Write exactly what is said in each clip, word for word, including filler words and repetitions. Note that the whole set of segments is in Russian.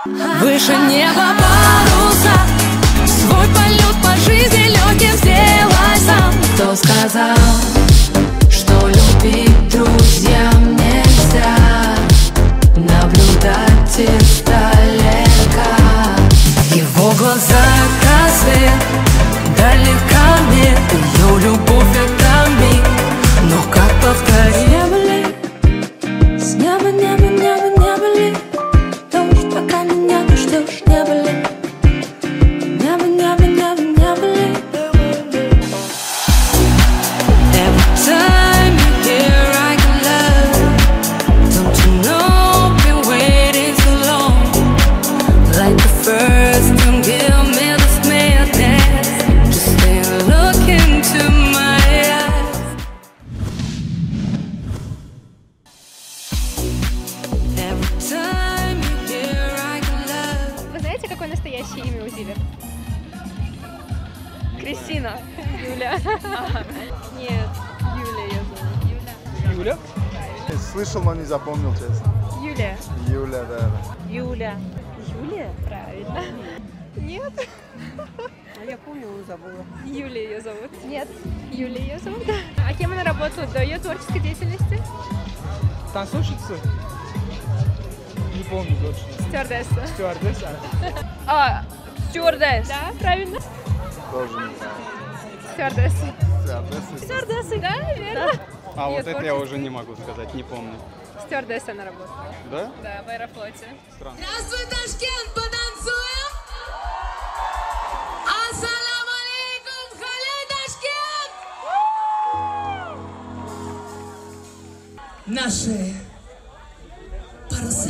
Выше неба паруса, свой полет по жизни легким сделай сам. Кто сказал, что любить друзьям нельзя? Наблюдать издалека. Его глаза как свет, далека нет. Ее любовь это миг, но как повторить? Не боли, с неба, неба, неба, не боли. Дождь, пока меня ты ждешь, не боли. Небо, небо, небо, не боли. Every time you hear I can love, don't you know been waiting so long? Like the first to give me this madness, just stay look into my eyes. Every time you hear I can love. Вы знаете, какое настоящее имя у Зиверт? Кристина. Юля. Нет, Юля ее зовут. Юля? Слышал, но не запомнил, честно. Юлия. Юля, да. Юля. Юлия? Правильно. Нет. А я помню, забыла. Юлия ее зовут. Нет, Юлия ее зовут. А кем она работала до ее творческой деятельности? Танцовщица? Не помню точно. Стюардесса. Стюардесса? А, стюардесс. Да, правильно. Тоже не знаю. Стюардесса. Стюардесса? Стюардесса, да, верно. А Её вот это я творчество. уже не могу сказать, не помню. Стюардесса она работала. Да? Да, в Аэрофлоте. Странно. Здравствуй, Ташкент, потанцуем! Ассалам алейкум, халей Ташкент! Наши паруса.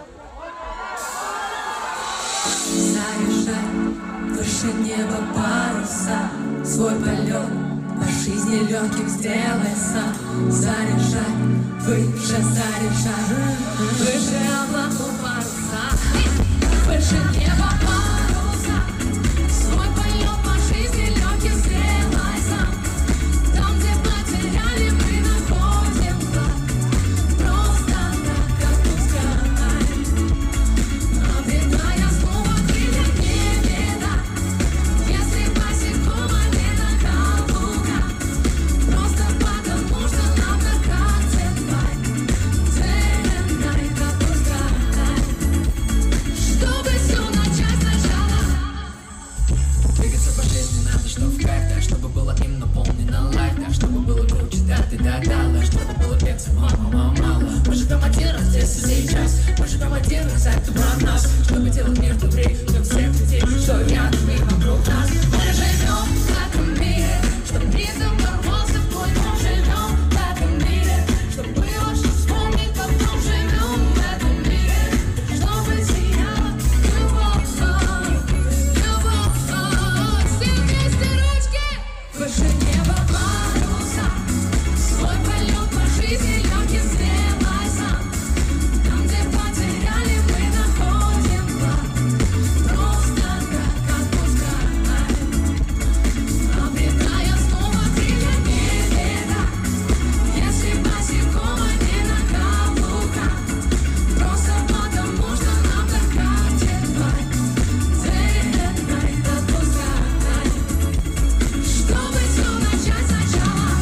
Заряжай выше неба паруса, свой полет по жизни легким сделай сам. Заряжай, выше заряжай, выше облаков паруса, выше неба паруса, свой полет по жизни легким сделай сам. Там, где потеряли, мы находим клад, просто так отпускай, обретая снова крылья не беда, если босиком, а не на каблуках, просто потому что нам так отцепай, day and night отпускай, чтобы все начать сначала. Двигаться по жизни надо, что в кайф, да, чтобы было им наполнено лайф, да, чтобы было круче, да, ты да, да, да, чтобы было пеца, мама, мама, мало. Мы живем один раз здесь и сейчас, мы живем один раз, это про нас, чтобы делать мир добрее для всех людей, что рядом и вокруг нас. Мы живем в этом мире, чтобы ритм ворвался в твой дом. Живем в этом мире, чтобы было что вспомнить потом. Живем в этом мире, чтобы сияла любовь, любовь. Все вместе ручки. Выше неба паруса, свой полет по жизни легким сделай сам. Там, где потеряли, мы находим клад, просто так отпускай, обретая снова крылья не беда, если босиком, а не на каблуках, просто потому что нам так отцепай, day and night отпускай, чтобы все начать сначала.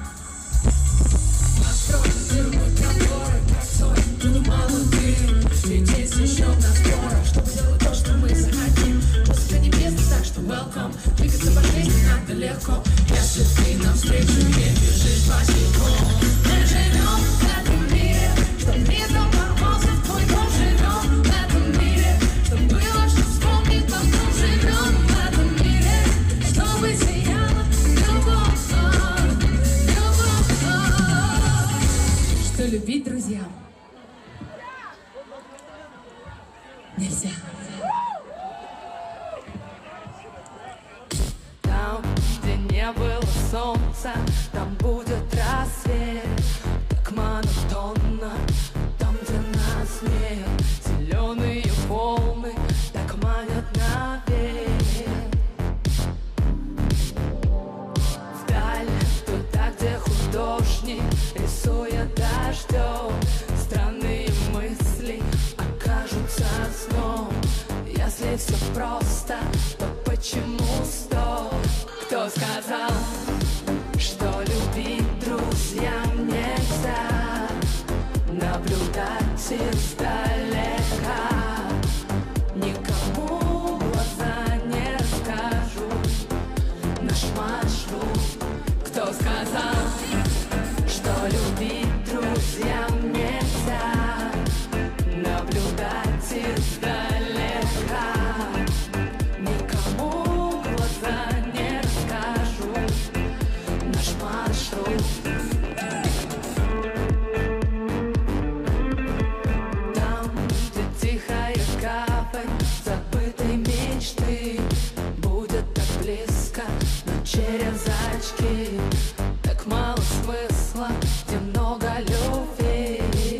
Построить разговоры, как сон, тут мало дым, светить еще на скоро, чтобы делать то, что мы захотим. Музыка небесная, так что welcome, двигаться по жизни надо легко, если ты навстречу не бежишь босиком. Мы живем в этом мире, чтоб ритм ворвался в твой дом. Живем в этом мире, чтоб было что вспомнить потом. Живем в этом мире, чтобы сияла любовь, любовь. Что любить друзьям нельзя. Там, где не было солнца, там будет рассвет. Так монотонно, там, где нас нет. Зеленые волны так манят навек. Вдаль, туда, где художник рисуя дождем, странные мысли окажутся сном. Если все просто, то почему сто? Кто сказал, что любить друзьям нельзя? Наблюдать издалека, никому в глаза не скажу наш маршрут. Кто сказал, что любить друзьям нельзя? Наблюдать издалека, никому в глаза не расскажу наш маршрут. Там, где тихая гавань забытой мечты, будет так близко, но через очки. Так мало смысла, где много любви.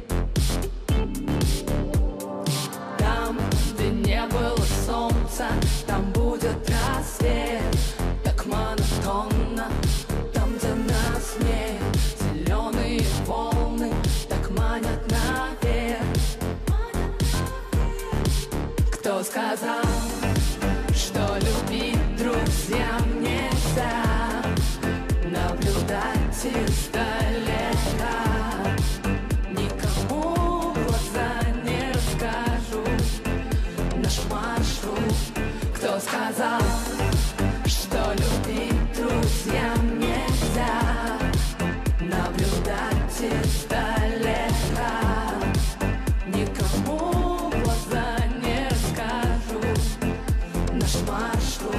Там, где не было солнца, там будет рассвет. Так монотонно, там, где нас нет. Зеленые волны так манят наверх. Кто сказал, что любить друзьям нельзя? Наблюдать издалека, никому в глаза не расскажу наш маршрут. Кто сказал, что любить друзьям нельзя? Наблюдать издалека, никому в глаза не расскажу наш маршрут.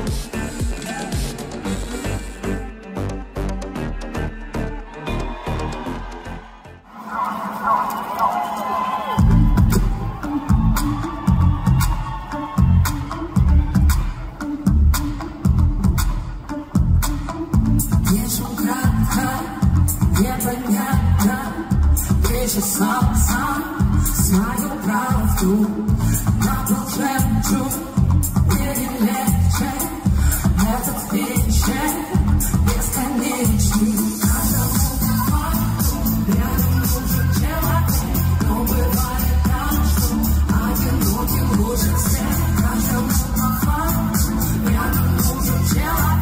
Вижу кратко, непонятно, причесал сам свою правду. Набыл жемчуг, перелегче, этот вечер бесконечный. Каждому факту рядом нужен человек, но бывает так, что одиноким лучше всех. Каждому факту рядом нужен человек.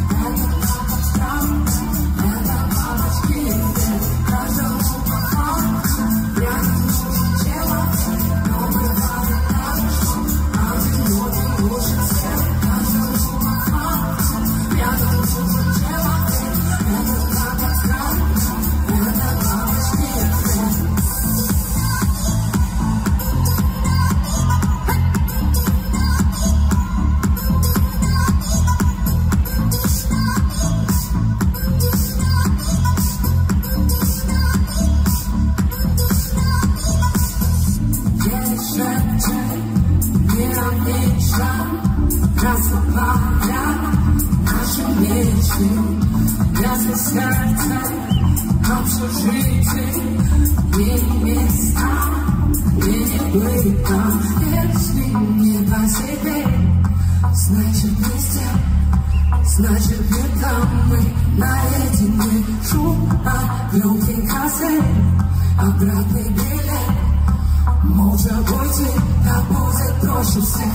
Значит, вместе, значит, не там мы наедине. Шум от громкой кассы, обратный билет. Молча уйти, так будет проще всех.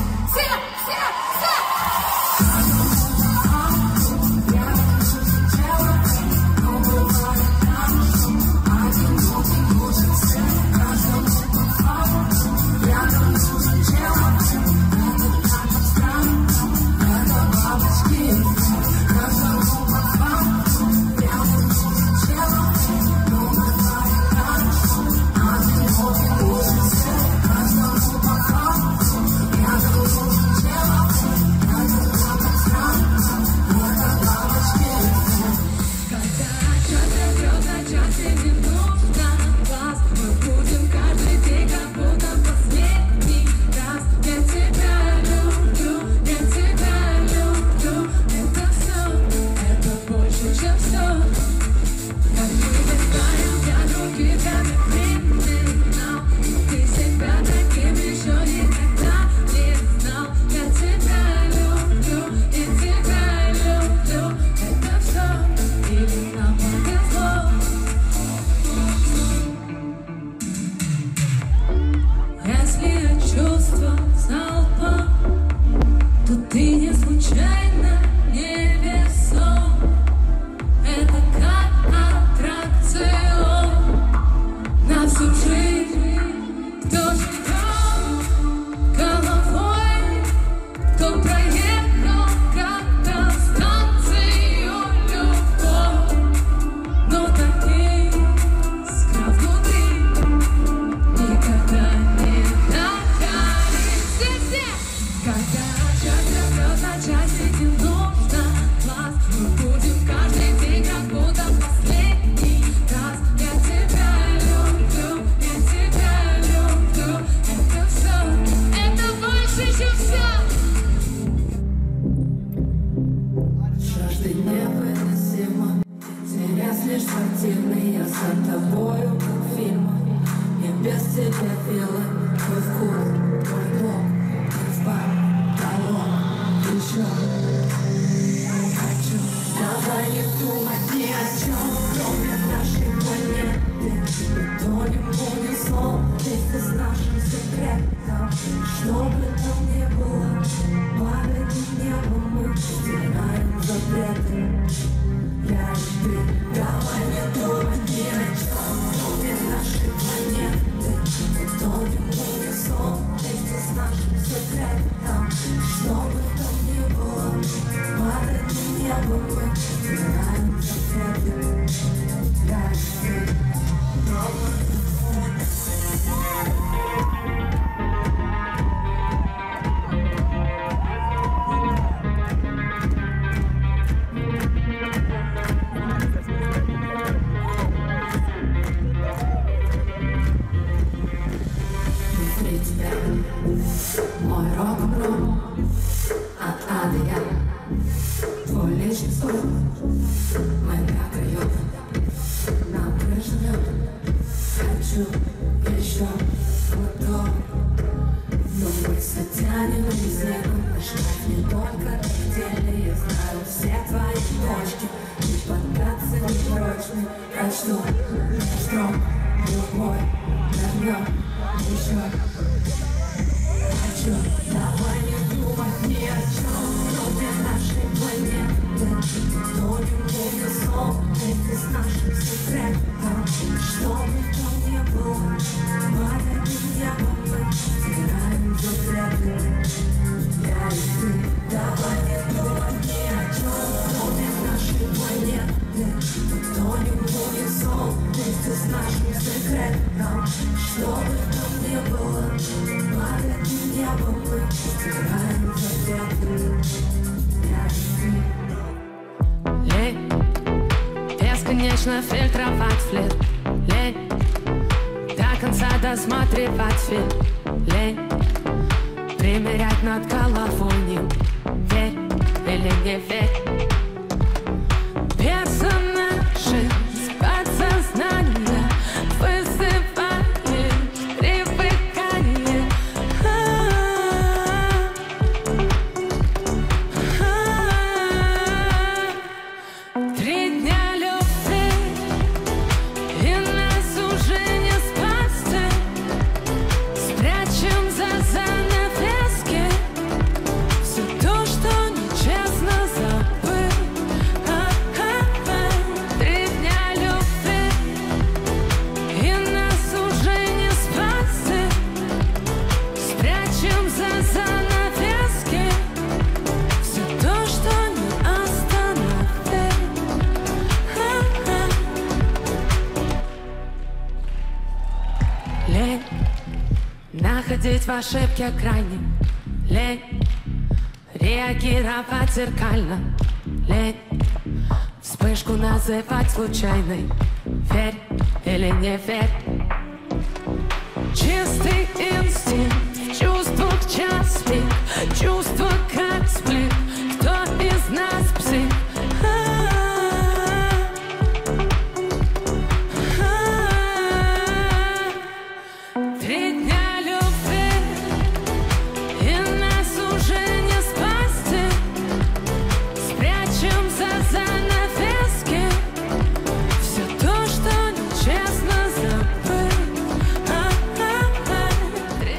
себе белый, твой вкус, твой бог, спать, колонн, еще. Хочу, давай не думать ни о чем, кроме нашей планеты. Никто не будет слов вместе с нашим секретом. Что бы там ни было, падает небо, мы стираем запреты. Я и ты, давай не думать ни о чем, кроме нашей планеты. Никто не будет слов вместе с нашим секретом. Что бы там ни было, падает небо, мы стираем запреты. Я и ты, давай. Мой рок-н-ролл от А до Я. Твой лишний стол меня крает, нам прижмет. Хочу еще готов, но мы затянем резину. Наш кайф не только в теле. Я знаю все твои точки, не поддаться, не прочны. Хочу строк, любой вернет еще. Хочу, давай не думать ни о чем, кроме нашей планеты. Никто не будет слов вместе с нашим секретом. Что бы там ни было, падает небо, мы стираем запреты. Я и ты, давай не думать ни о чем, кроме нашей планеты. Никто не будет слов вместе с нашим секретом. Что бы там ни было, падает небо, мы стираем запреты. Я и ты. Лень бесконечно фильтровать флирт. Лень до конца досматривать фильм. Лень примерять над головой ним. Верь или не верь. Персонажи с подсознания вызывают привыкание. Три дня любви, и нас уже не спасти. Спрячем за занавески все то, что нечестно забыть. Три дня любви, и нас уже не спасти. Спрячем за занавески все то, что не остановить. Лень находить в ошибке крайне. Лень реагировать зеркально. Лень вспышку называть случайной. Верь или не верь. Чистый инстинкт в чувствах час пик. Чувство как сплит. Кто из нас псих? Три дня любви, и нас уже не спасти. Спрячем за занавески все то, что нечестно забыть. Три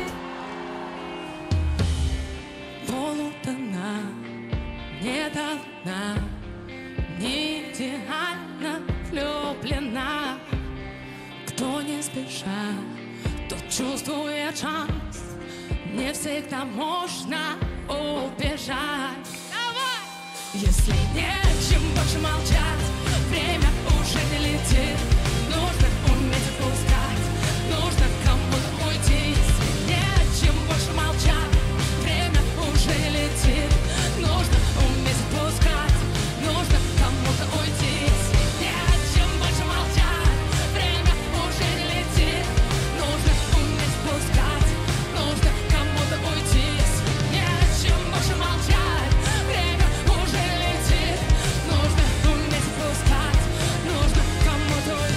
полутона не должна, не идеально влюблена. Кто не спеша, тот чувствует шанс. Не всегда можно убежать. Давай! Если нечем больше молчать, время уже не летит. Нужно уметь отпускать, нужно кому-то уйти. Если нечем больше молчать, время уже не летит. Нужно уметь отпускать, нужно кому-то уйти. Если нечем больше молчать, время уже не летит. Нужно уметь отпускать, нужно кому-то уйти. Если нечем больше молчать, время уже летит. Нужно уметь отпускать, нужно кому-то уйти.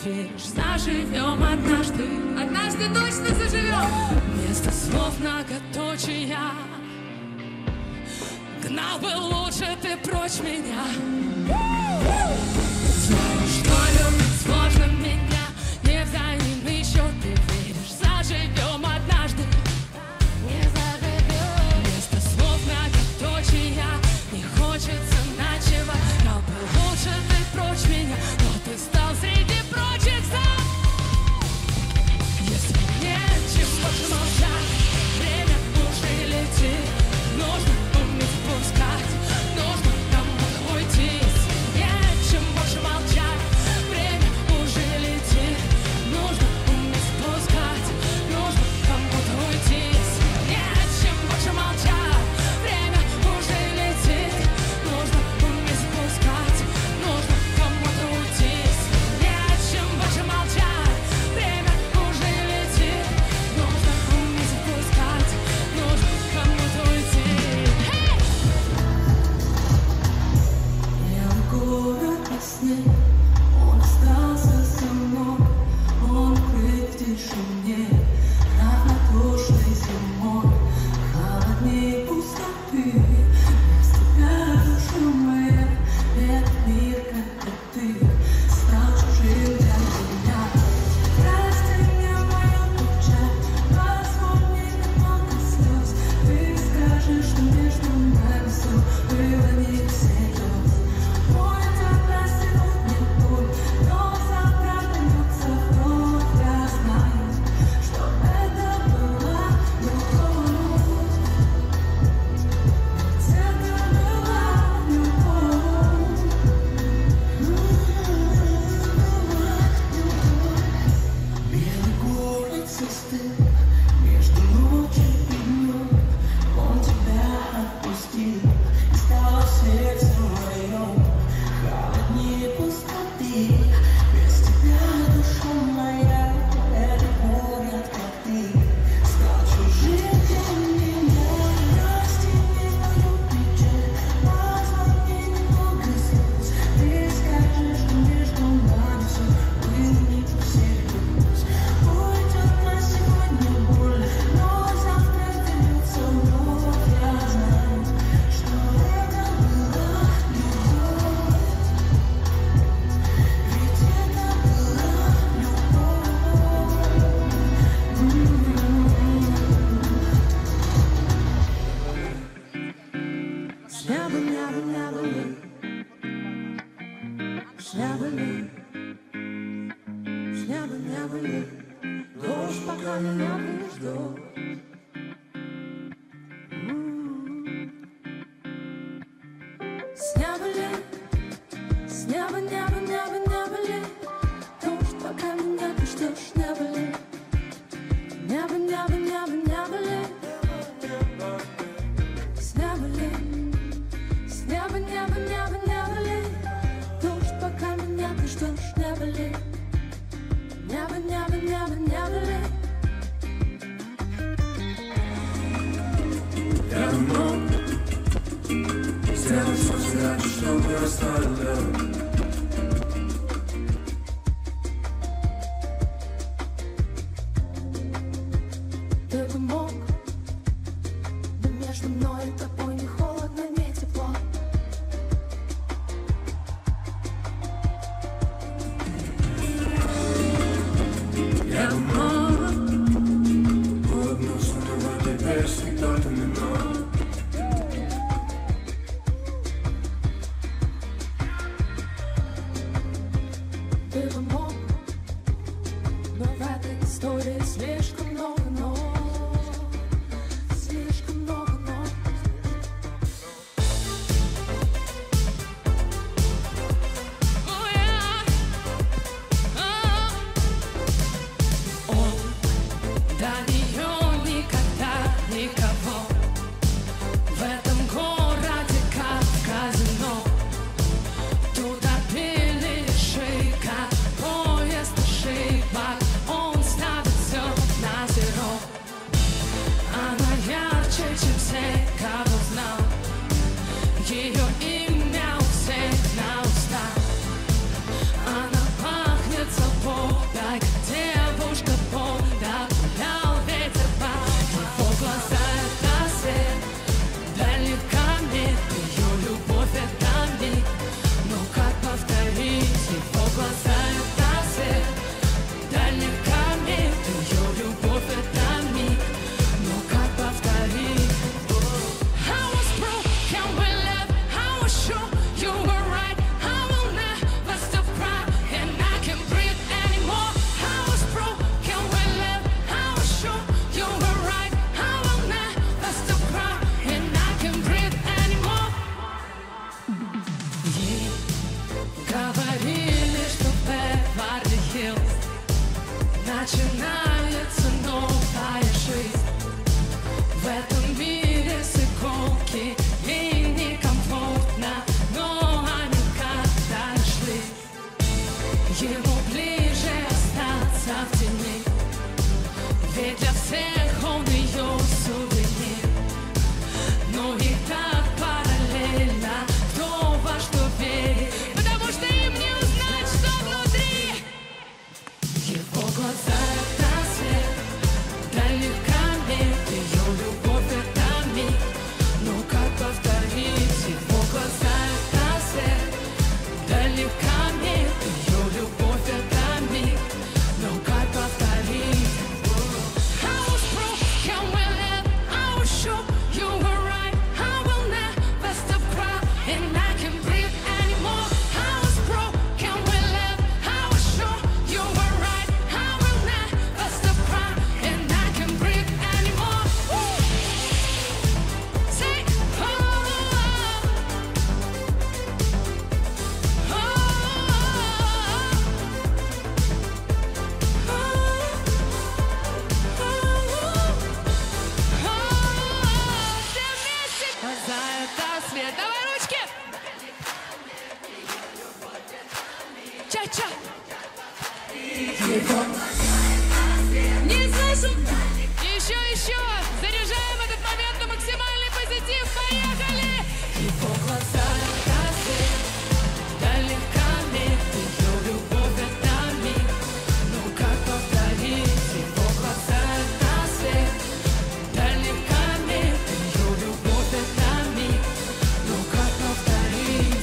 веришь, заживем однажды, однажды точно заживем. Вместо слов многоточия гнал бы лучше ты прочь меня. Знаю, что любить сложно меня, не взаимный счет ты веришь, заживем однажды, не заживем. Вместо слов многоточия не хочется ночевать, гнал бы лучше ты прочь меня, но ты стал среди прочих зал. Если нечем больше молчать, время уже летит, нужно уметь пускать, нужно кому-то уйти. Если нечем больше молчать, время уже летит, нужно уметь пускать, нужно кому-то уйти. Если нечем больше молчать, время уже летит, нужно уметь пускать, нужно кому-то уйти. Если нечем больше молчать, время уже летит, нужно уметь пускать, нужно кому-то уйти. Я город во сне, он остался со мной, он крыт в тишине, равнодушной зимой, холодней пустоты. Без тебя душа моя, этот мир, как и ты, стал чужим для меня. Прости мне мою печаль, позволь мне немного слез. Ты скажешь, что между нами все было не всерьез. Мой тебя сегодня боль, но завтра вернется вновь. Я знаю, что это была любовь. Это была любовь. Белый город застыл между ночью и днем. Он тебя отпустил, и стало сердце моем холоднее пустоты. Без тебя душа моя, этот город, как ты, стал чужим для меня. Прости мне мою печаль, позволь мне немного слез. Ты скажешь, что между нами все было не всерьез. Уйдет на сегодня боль, но завтра вернется вновь. Я знаю, что это была любовь. Ведь это была любовь. Шляба-ляба-ляба-лы, шляба-лы, шляба-ляба-лы, дождь пока меня ждет. Снябали, сняба, няба, няба, нябали, дождь пока меня ты ждешь. Нябали, няба, няба, няба, нябали, снябали, сняба, няба, няба, нябали, дождь пока меня ты ждешь. Нябали, няба, няба, няба, нябали. Я думал, сделать все иначе, чтобы оставил. Ты бы мог, да между мной и тобой не холодно, не тепло. Я думал, улыбнулся, но теперь всегда ты минул. Ей говорили, что в Беверли-Хиллз начинается новая жизнь. В этом мире с иголки ей некомфортно, но они как-то шли. Ему ближе остаться в тени, ведь для всех он ее сувенир. Но и так параллельно, кто во что верит, потому что им не узнать, что внутри. Его глаза — это свет, далека нет, ее любовь — это миг. Ну как повторить? Его глаза — это свет, далека нет, ее любовь — это миг. Ну как повторить? I was broken when I was sure you were right. I will never stop crying, I can't breathe anymore. I was broken when I was sure you were right. I will never stop crying, I can't breathe anymore. Say oh, oh, глаза — это свет. Давай ручки! Ча-ча! Не слышу! Еще, еще! Заряжаем этот момент на максимальный позитив! Поехали! Его глаза — это свет, далека нет, ее любовь — это миг. Ну как повторить? Его глаза — это свет, далека нет, ее любовь — это миг. Ну как повторить?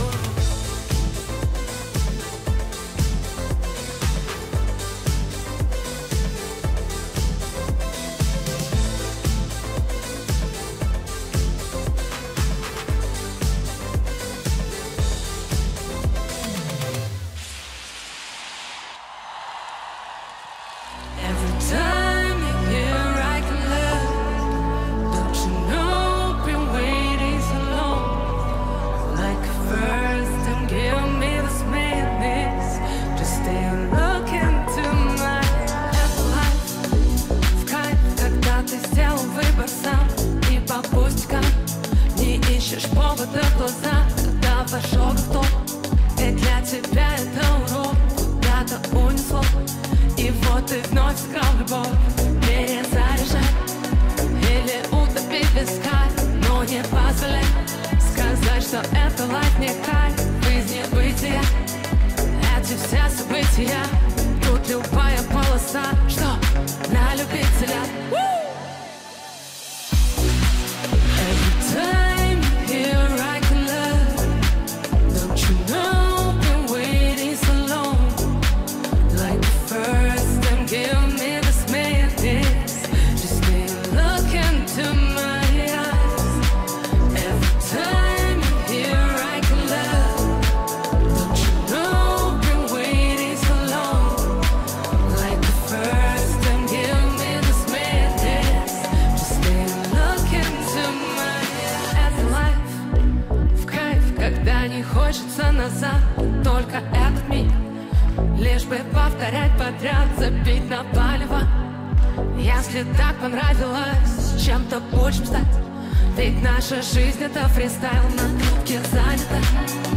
Every time you're here, I can love. Don't you know, been waiting so long. Like first time, give me this madness. Just stay and look into my life. В кайф, когда ты сделал выбор сам, и по пустякам не ищешь повода в глаза, когда вошел в топ. Ведь для тебя это урок, куда-то унесло. И вот ты вновь сыграл любовь, перезаряжай или утопить в висках, но не позволяй сказать, что это лайф не кайф. Из небытия эти все события, тут любая полоса, что на любителя. Every time you're here, I can love. Don't you know, been waiting so long. Like the first time, give me this madness. Just stay and look into my eyes. Every time you're here, I can love. Don't you know, been waiting so long. Like the first time, give me this madness. Just stay and look into my eyes. Это life, в кайф, когда не хочется назад, только этот миг. Лишь бы повторять подряд, забить на палево. Если так понравилось, чем-то будем стать. Ведь наша жизнь — это фристайл, на трубке занята.